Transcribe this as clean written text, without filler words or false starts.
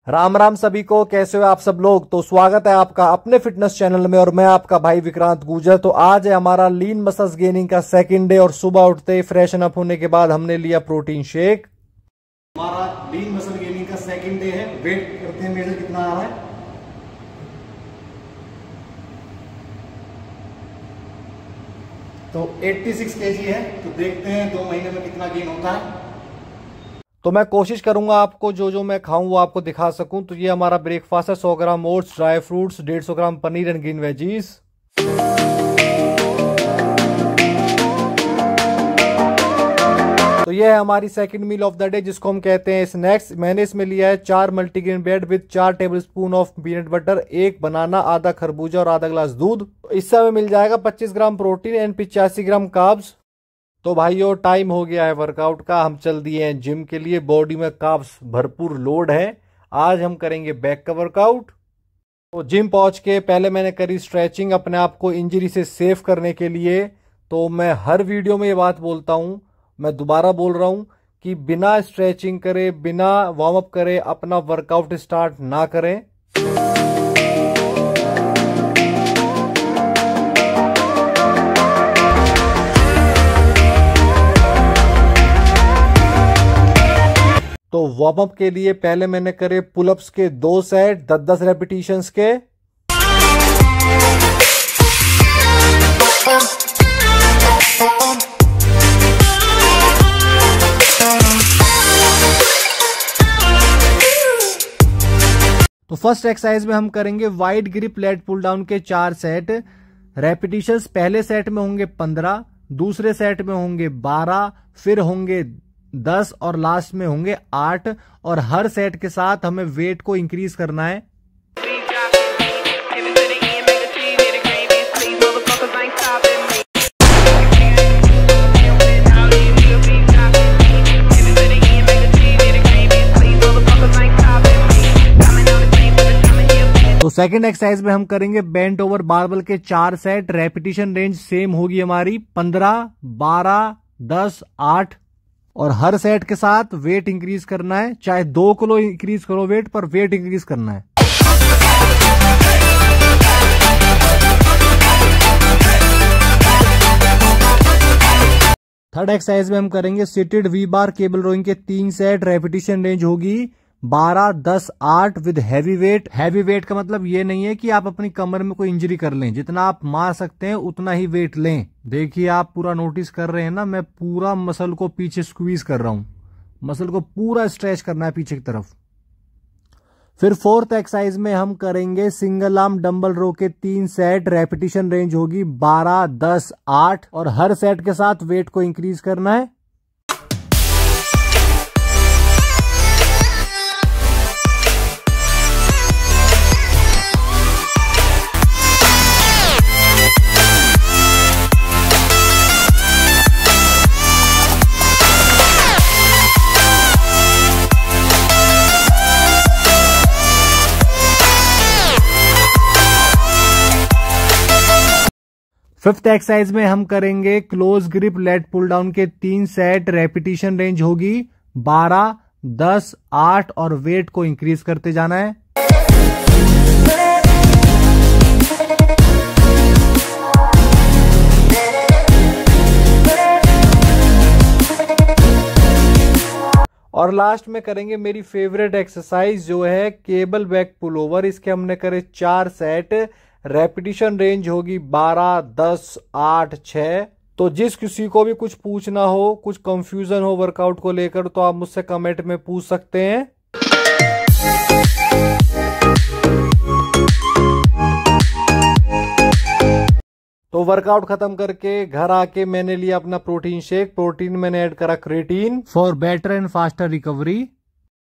राम राम सभी को, कैसे हो आप सब लोग। तो स्वागत है आपका अपने फिटनेस चैनल में और मैं आपका भाई विक्रांत गुर्जर। तो आज है हमारा लीन मसल्स गेनिंग का सेकंड डे और सुबह उठते ही फ्रेशन अप होने के बाद हमने लिया प्रोटीन शेक। हमारा लीन मसल गेनिंग का सेकंड डे है। वेट करते हैं मेजर कितना आ रहा है। तो 86 kg है। तो देखते हैं 2 महीने में कितना गेन होता है। तो मैं कोशिश करूंगा आपको जो मैं खाऊं वो आपको दिखा सकूं। तो ये हमारा ब्रेकफास्ट है। 100 gram oats, dry fruits, 150 gram paneer and green veggies. तो ये है हमारी second meal of the day जिसको हम कहते हैं स्नैक्स। मैंने इसमें लिया है 4 multigrain bread with 4 tablespoon of peanut butter, 1 banana, आधा खरबूजा और आधा गिलास दूध। इससे हमें मिल जाएगा 25 gram protein and 85 gram carbs. तो भाइयों टाइम हो गया है वर्कआउट का। हम चल दिए हैं जिम के लिए। बॉडी में कार्ब्स भरपूर लोड है। आज हम करेंगे बैक का वर्कआउट। तो जिम पहुंच के पहले मैंने करी स्ट्रेचिंग अपने आप को इंजरी से सेफ करने के लिए। तो मैं हर वीडियो में ये बात बोलता हूं, मैं दोबारा बोल रहा हूं कि बिना स्ट्रेचिंग करे, बिना वार्म अप करे अपना वर्कआउट स्टार्ट ना करें। तो वार्म अप के लिए पहले मैंने करे पुलअप्स के 2 सेट 10-10 रेपिटेशंस के। तो फर्स्ट एक्सरसाइज में हम करेंगे wide grip lat pull down के 4 सेट। रेपिटेशंस पहले सेट में होंगे 15, दूसरे सेट में होंगे 12, फिर होंगे 10 और लास्ट में होंगे 8। और हर सेट के साथ हमें वेट को इंक्रीज करना है। तो सेकंड एक्सरसाइज में हम करेंगे बेंट ओवर बारबल के 4 सेट। रेपिटेशन रेंज सेम होगी हमारी 15, 12, 10, 8। और हर सेट के साथ वेट इंक्रीज करना है। चाहे 2 किलो इंक्रीज करो वेट, पर वेट इंक्रीज करना है। थर्ड एक्सरसाइज में हम करेंगे seated V bar cable rowing के 3 सेट। रेपिटेशन रेंज होगी 12, 10, 8 with heavy weight. Heavy weight का मतलब ये नहीं है कि आप अपनी कमर में कोई इंजरी कर लें। जितना आप मार सकते हैं उतना ही वेट लें। देखिए आप पूरा नोटिस कर रहे हैं ना, मैं पूरा मसल को पीछे स्क्वीज कर रहा हूं। मसल को पूरा स्ट्रेच करना है पीछे की तरफ। फिर फोर्थ एक्सरसाइज में हम करेंगे सिंगल आर्म डंबल रो के 3 सेट। रेपिटेशन रेंज होगी 12, 10, 8 और हर सेट के साथ वेट को इंक्रीज करना है। फिफ्थ एक्सरसाइज में हम करेंगे close grip lat pull down के 3 सेट। रेपिटेशन रेंज होगी 12, 10, 8 और वेट को इंक्रीज करते जाना है। और लास्ट में करेंगे मेरी फेवरेट एक्सरसाइज जो है केबल बैक पुल ओवर। इसके हमने करे 4 सेट। रेपिटेशन रेंज होगी 12, 10, 8, 6। तो जिस किसी को भी कुछ पूछना हो, कुछ कंफ्यूजन हो वर्कआउट को लेकर, तो आप मुझसे कमेंट में पूछ सकते हैं। तो वर्कआउट खत्म करके घर आके मैंने लिया अपना प्रोटीन शेक। प्रोटीन मैंने ऐड करा creatine for better and faster recovery.